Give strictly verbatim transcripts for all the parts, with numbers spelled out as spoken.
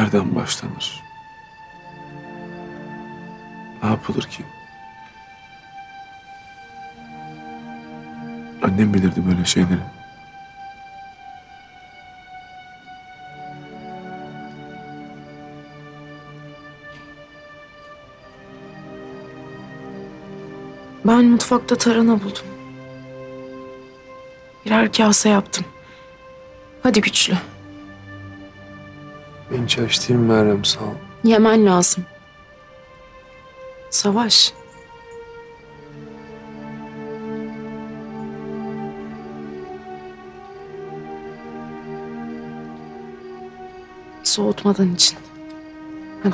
Nereden başlanır? Ne yapılır ki? Annem bilirdi böyle şeyleri. Ben mutfakta tarhana buldum. Birer kase yaptım. Hadi güçlü. Ben hiç aç değilim Meryem, sağ ol. Yemen lazım. Savaş. Soğutmadan için. Hadi.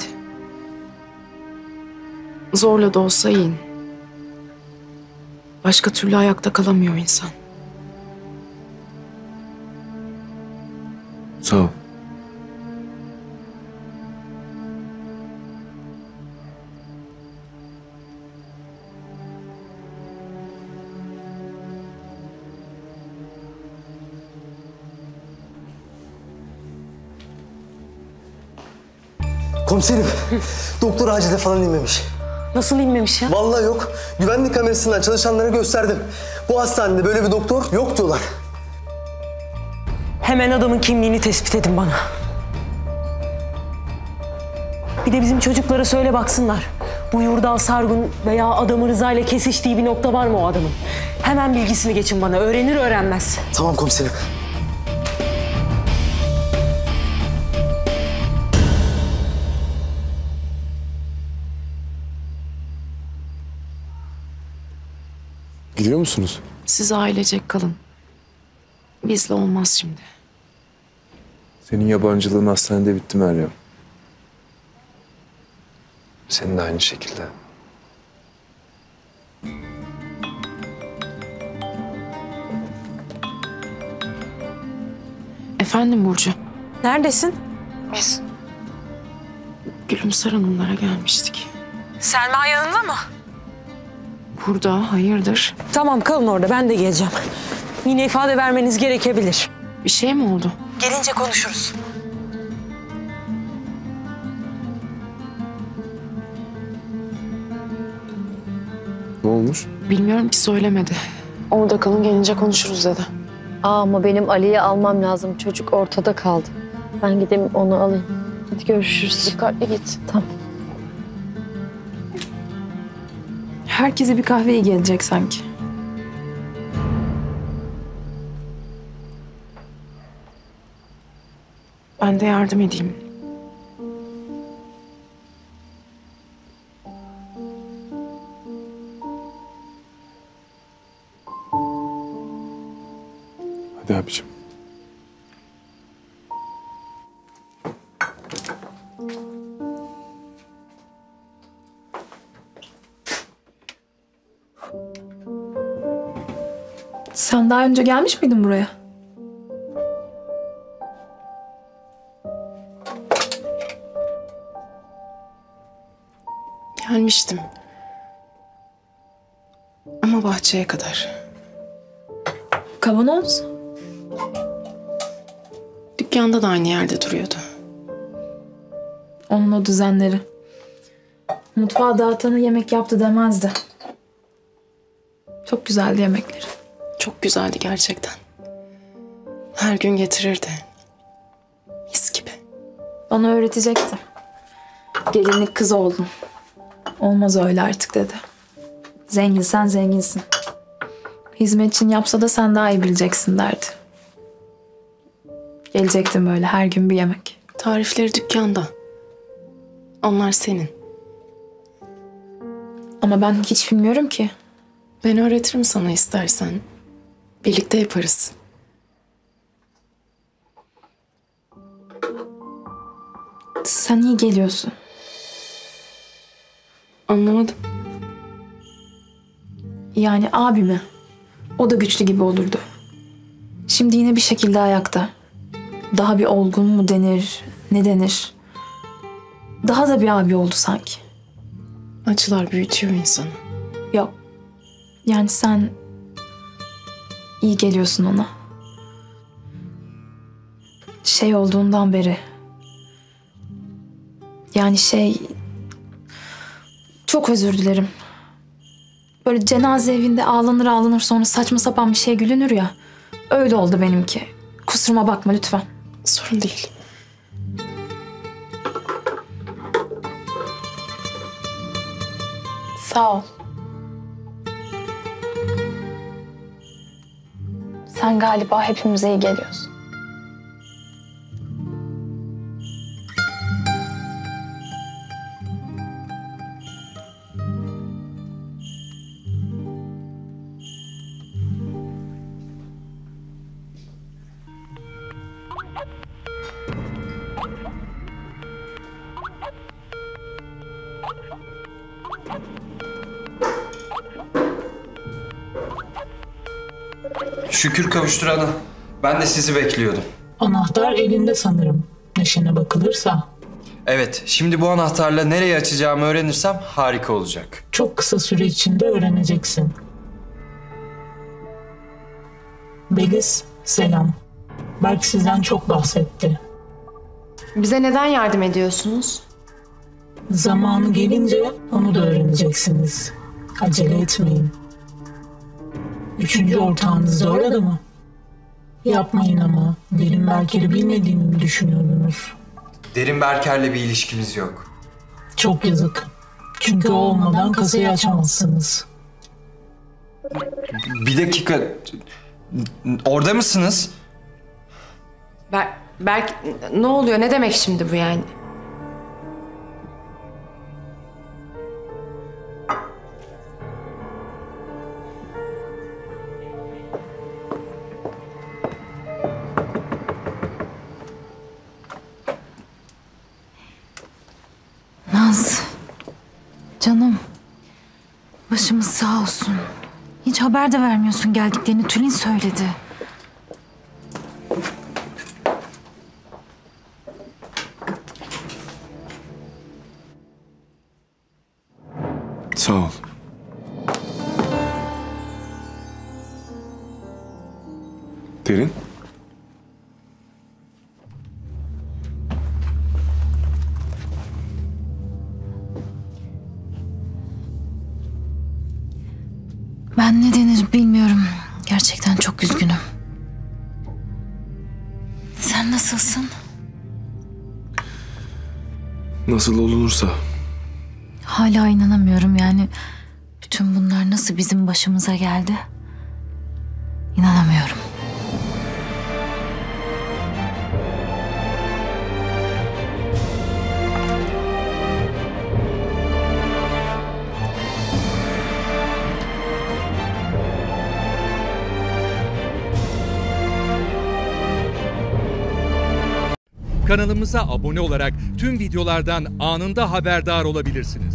Zorla da olsa yiyin. Başka türlü ayakta kalamıyor insan. Sağ ol. Komiserim, doktor acilde falan inmemiş. Nasıl inmemiş ya? Vallahi yok. Güvenlik kamerasından çalışanlara gösterdim. Bu hastanede böyle bir doktor yok diyorlar. Hemen adamın kimliğini tespit edin bana. Bir de bizim çocuklara söyle baksınlar. Bu Yurdal Sargun veya adamı Rıza ile kesiştiği bir nokta var mı o adamın? Hemen bilgisini geçin bana. Öğrenir öğrenmez. Tamam komiserim. Gidiyor musunuz? Siz ailecek kalın. Bizle olmaz şimdi. Senin yabancılığın hastanede bitti Meryem. Senin de aynı şekilde. Efendim Burcu. Neredesin? Biz Gülümser Hanımlara gelmiştik. Selma yanında mı? Burada, hayırdır? Tamam, kalın orada. Ben de geleceğim. Yine ifade vermeniz gerekebilir. Bir şey mi oldu? Gelince konuşuruz. Ne olmuş? Bilmiyorum ki, söylemedi. Orada kalın, gelince konuşuruz dedi. Aa, ama benim Ali'yi almam lazım. Çocuk ortada kaldı. Ben gideyim onu alayım. Hadi görüşürüz. Dikkatli git. Tamam. Herkese bir kahve iyi gelecek sanki. Ben de yardım edeyim. Hadi abiciğim. Sen daha önce gelmiş miydin buraya? Gelmiştim. Ama bahçeye kadar. Kavanoz. Dükkanda da aynı yerde duruyordu. Onun o düzenleri. Mutfağa dağıtanı yemek yaptı demezdi. Çok güzeldi yemekleri. Çok güzeldi gerçekten. Her gün getirirdi. Mis gibi. Bana öğretecekti. Gelinlik kız oldun. Olmaz öyle artık dedi. Zenginsen zenginsin. Hizmetçin yapsa da sen daha iyi bileceksin derdi. Gelecektim böyle her gün bir yemek. Tarifleri dükkanda. Onlar senin. Ama ben hiç bilmiyorum ki. Ben öğretirim sana istersen. Birlikte yaparız. Sen iyi geliyorsun. Anlamadım. Yani abimi. O da güçlü gibi olurdu. Şimdi yine bir şekilde ayakta. Daha bir olgun mu denir, ne denir? Daha da bir abi oldu sanki. Acılar büyütüyor insanı. Yok. Yani sen iyi geliyorsun ona. Şey olduğundan beri, Yani şey... Çok özür dilerim. Böyle cenaze evinde ağlanır ağlanır sonra saçma sapan bir şeye gülünür ya. Öyle oldu benimki. Kusuruma bakma lütfen. Sorun değil. Sağ ol. Sen galiba hepimize iyi geliyorsun. Şükür kavuşturana. Ben de sizi bekliyordum. Anahtar elinde sanırım. Neşene bakılırsa. Evet, şimdi bu anahtarla nereye açacağımı öğrenirsem harika olacak. Çok kısa süre içinde öğreneceksin. Beliz, selam. Berk sizden çok bahsetti. Bize neden yardım ediyorsunuz? Zamanı gelince onu da öğreneceksiniz. Acele etmeyin. Üçüncü ortağınız da orada mı? Yapmayın ama. Derin Berker'i bilmediğimi mi düşünüyordunuz? Derin Berker'le bir ilişkimiz yok. Çok yazık. Çünkü o olmadan kasayı açamazsınız. Bir dakika. Orada mısınız? Ber Berk ne oluyor? Ne demek şimdi bu yani? Naz, canım, başımız sağ olsun. Hiç haber de vermiyorsun geldiklerini. Tülin söyledi. Sağ ol. Derin. Ben ne denir bilmiyorum. Gerçekten çok üzgünüm. Sen nasılsın? Nasıl olunursa. Hala inanamıyorum yani. Bütün bunlar nasıl bizim başımıza geldi? İnanamıyorum. Kanalımıza abone olarak tüm videolardan anında haberdar olabilirsiniz.